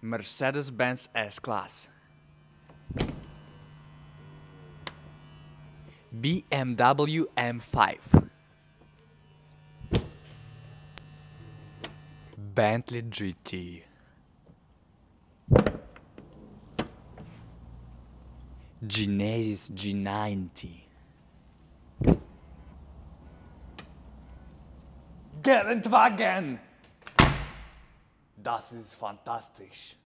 Mercedes-Benz S-Class, BMW M5, Bentley GT, Genesis G90, Geländewagen! Das ist fantastisch.